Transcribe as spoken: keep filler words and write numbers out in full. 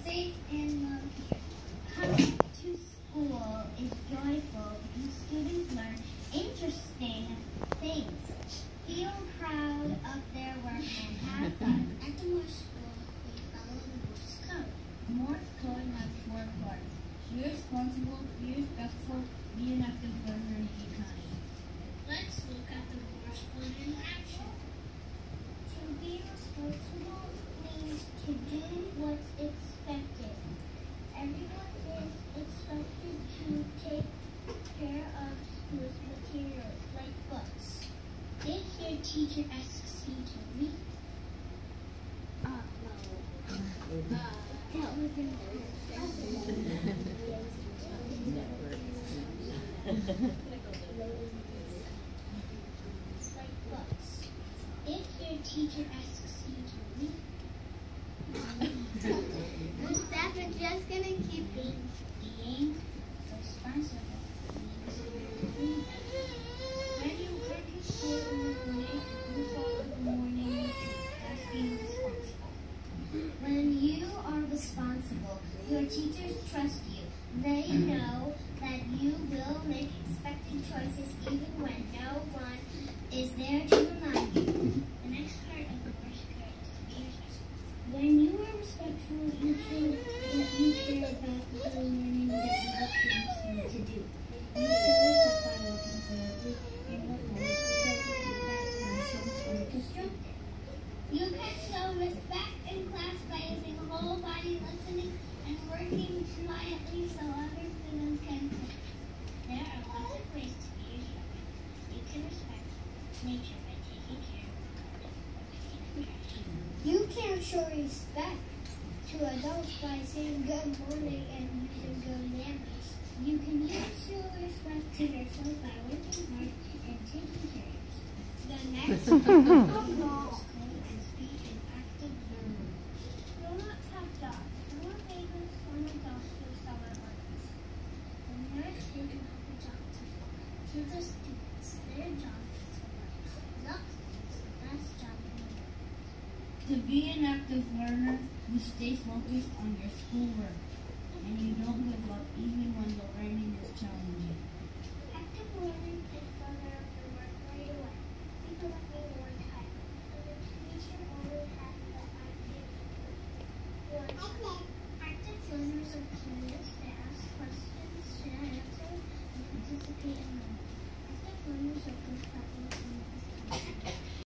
safe and loved here. Coming to school is joyful because students learn interesting things, feel proud of their work, and have fun. At the Morse school, we follow the Morse code. Morse code has four parts. Be responsible, be respectful, be an active learner, and be kind. Let's look at the Morse code in action. To be responsible means to do what's expected. Everyone is expected to take care of school's materials, like books. If your teacher asks you to read, uh, no. Uh, that was like books. If your teacher asks you to read, the staff are just going to keep being, being responsible. When you come to school in the morning, you follow the morning routine. That's being responsible. When you are responsible, your teachers trust you. They know that you will make expected choices even when no one is there to remind you. The next part of the first grade is to be respectful. When you are respectful, you show that you care about the learning that you have students to do. You show respect by working quietly and what Morse so that lessons are constructive. You can show respect in class by using whole body listening and working quietly so other students can focus. There are lots of ways to be respectful. You can respect nature by taking care of the garden or picking up trash. You can show respect to adults by saying good morning and using good manners. You can even show respect to yourself by working hard and taking care of yourself. The next one is be an active learner. Grown-ups have jobs. Some are babies, some are doctors, some are lawyers. When you're a kid, you have a job to do. To the students, their job is to learn. Luck is the best job in the world. To be an active learner, you stay focused on your schoolwork, and you don't give up even when the learning is challenging. Active learning is further up the work right away. People like me work hard, and the teacher always has the active learner. Active learners are curious, they ask questions, share answers, and participate in learning. Active learners are good problems in this country.